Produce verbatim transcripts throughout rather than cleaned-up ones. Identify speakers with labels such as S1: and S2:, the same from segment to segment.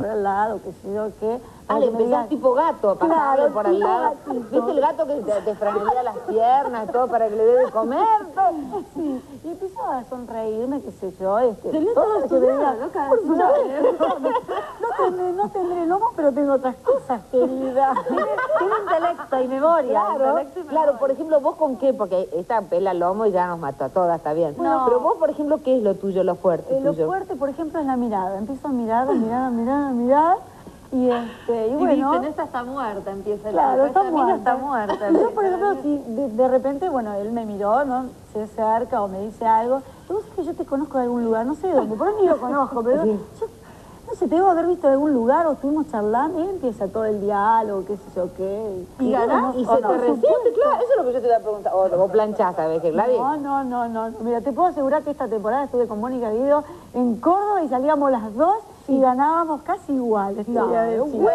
S1: al lado, qué sé yo qué.
S2: Ah, le empezás tipo gato a pasarle
S1: Claro,
S2: por al
S1: tipo
S2: lado.
S1: gatito.
S2: ¿Viste el gato que te, te franelea las piernas, todo para que le dé de comer? Todo?
S1: Sí, y empezaba a sonreírme, qué sé yo, este,
S3: Tenés
S1: todo
S3: todo
S1: lo que
S3: estudiado,
S1: veía.
S3: loca,
S1: Por
S3: estudiado.
S1: supuesto, no, no tendré, no tendré lomo, pero tengo otras cosas, querida.
S3: Tiene, tiene intelecto y memoria.
S2: Claro,
S3: intelecto y
S2: claro,
S3: memoria.
S2: por ejemplo, ¿vos con qué? Porque esta pela lomo y ya nos mató a todas, está bien.
S1: No.
S2: Pero vos, por ejemplo, ¿qué es lo tuyo, lo fuerte
S1: Eh, lo
S2: tuyo?
S1: fuerte, por ejemplo, es la mirada. Empiezo a mirar, a mirar, a mirar, a mirar. Y, este, y
S3: Y
S1: bueno...
S3: dicen, esta está muerta, empieza el
S1: Claro,
S3: esta
S1: está
S3: mina
S1: muerta.
S3: está muerta.
S1: Yo, por ejemplo, si de, de repente, bueno, él me miró, ¿no? Se acerca o me dice algo. Y vos sabés que yo te conozco de algún lugar, no sé de dónde, por ahí ni lo conozco, pero
S2: Sí.
S1: yo, no sé, te debo haber visto de algún lugar o estuvimos charlando y él empieza todo el diálogo, qué sé yo qué.
S3: ¿Y ganás?
S1: bueno,
S2: ¿Y
S1: o
S2: se
S1: no,
S2: te
S1: por
S2: resiente?
S1: supuesto.
S2: Claro, eso es lo que yo te iba a preguntar. O vos planchás, ¿sabes qué, Gladys?
S1: No, no, no, no. Mira, te puedo asegurar que esta temporada estuve con Mónica Guido en Córdoba y salíamos las dos y ganábamos casi igual. te
S2: No,
S1: voy a decir.
S2: ¡Bien,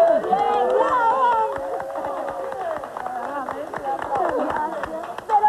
S1: Pero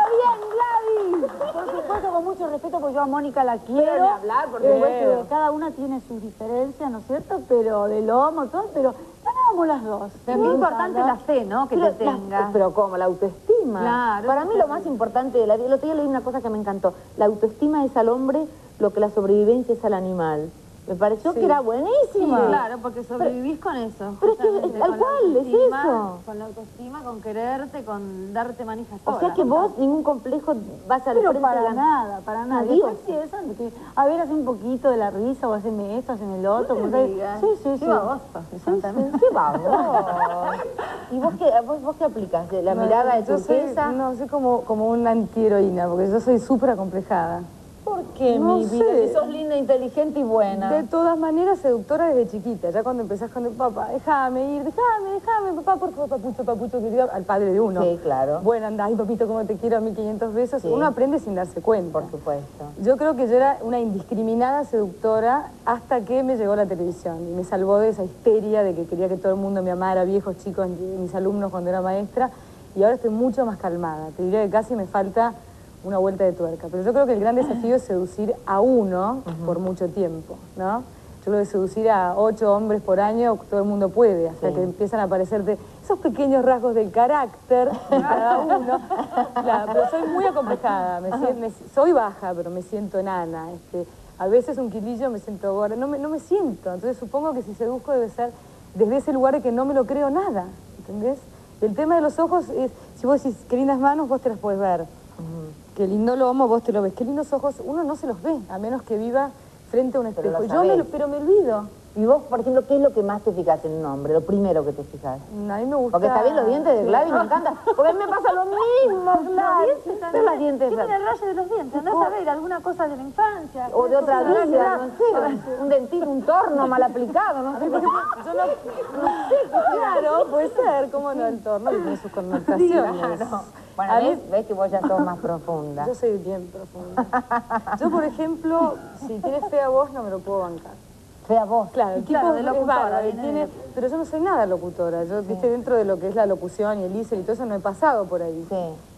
S1: bien, Gladys. Por supuesto, con mucho respeto, porque yo a Mónica la quiero.
S2: Pero ni hablar, porque
S1: Eh,
S2: veo.
S1: cada una tiene sus diferencias, ¿no es cierto? Pero de lomo, todo, pero ganábamos las dos.
S3: Es muy importante la fe, ¿no? Que
S2: Pero,
S3: te
S2: la-
S3: tenga.
S2: pero ¿cómo? La autoestima.
S3: Claro,
S2: Para
S3: eso
S2: mí
S3: es
S2: lo más importante de la vida, el otro día leí una cosa que me encantó. La autoestima es al hombre lo que la sobrevivencia es al animal. Me pareció que era buenísima.
S3: Sí, claro, porque sobrevivís con eso.
S2: pero es que
S3: justamente,
S2: es tal
S3: con la
S2: cual, es
S3: autoestima,
S2: eso.
S3: Con la autoestima, con quererte, con darte manijas
S2: O sea que vos ningún complejo vas al
S1: Pero
S2: frente
S1: para
S2: de la...
S1: nada, para nada.
S2: Adiós.
S1: Después sí, eso, de que, a ver, hace un poquito de la risa o haceme esto, haceme el otro.
S3: No me
S1: porque-
S3: digas.
S1: Sí, sí, sí.
S3: Qué baboso, exactamente.
S2: ¿Qué vamos? ¿Y vos qué, vos, vos qué aplicás? ¿La
S4: No,
S2: mirada de
S4: yo soy,
S2: turquesa?
S4: no, soy como, como una antiheroína, porque yo soy súper acomplejada.
S2: ¿Por qué,
S4: No
S2: mi vida?
S4: sé.
S2: Si sos linda, inteligente y buena.
S4: De todas maneras, seductora desde chiquita. Ya cuando empezás con el papá, déjame ir, déjame, déjame, papá, por favor, papucho, papucho, querido, al padre de uno.
S2: Sí, claro.
S4: Bueno, anda, ay, papito, cómo te quiero, a mil quinientos besos.
S2: Sí.
S4: Uno aprende sin darse cuenta.
S2: Por supuesto.
S4: Yo creo que yo era una indiscriminada seductora hasta que me llegó la televisión y me salvó de esa histeria de que quería que todo el mundo me amara, viejos, chicos, mis alumnos cuando era maestra, y ahora estoy mucho más calmada. Te diría que casi me falta una vuelta de tuerca. Pero yo creo que el gran desafío es seducir a uno por mucho tiempo, ¿no? Yo creo que seducir a ocho hombres por año todo el mundo puede, hasta
S2: Sí.
S4: que empiezan a aparecerte esos pequeños rasgos del carácter de cada uno. Claro, pero soy muy acomplejada, me sien- me- soy baja, pero me siento enana. Este, a veces un kilillo me siento gorda, no me, no me siento. Entonces supongo que si seduzco debe ser desde ese lugar de que no me lo creo nada, ¿entendés? Y el tema de los ojos es, si vos decís, qué lindas manos, vos te las podés ver. Qué lindo lomo, vos te lo ves. Qué lindos ojos, uno no se los ve, a menos que viva frente a un
S2: Pero
S4: espejo.
S2: lo
S4: Yo me,
S2: sabés.
S4: lo- pero me olvido.
S2: Y vos, por ejemplo, ¿qué es lo que más te fijas en un hombre? Lo primero que te fijas.
S4: A mí me gusta...
S2: Porque está bien los dientes de
S4: Sí.
S2: Gladys, me encanta. Porque a mí me pasa lo mismo, Gladys. Pero los dientes...
S3: Tienen el rayo de los dientes, andás a ver alguna cosa de la infancia.
S2: O de otra
S3: cosa
S2: vida, no sé. Un dentito, un torno mal aplicado, no sé.
S4: Yo no, no sé, claro, puede ser, cómo no, el torno que tiene sus connotaciones.
S2: Claro. Bueno,
S4: A mí-
S2: ves, ves que vos ya sos más profunda.
S4: Yo soy bien profunda. Yo, por ejemplo, si tienes fea voz, no me lo puedo bancar.
S2: Fea voz.
S4: Claro, el tipo
S3: Claro, de
S4: es
S3: locutora,
S4: bárbaro,
S3: viene
S4: tiene-
S3: de-
S4: pero yo no soy nada locutora. Yo, viste, dentro de lo que es la locución y el I C E y todo eso, no he pasado por ahí.
S2: Sí.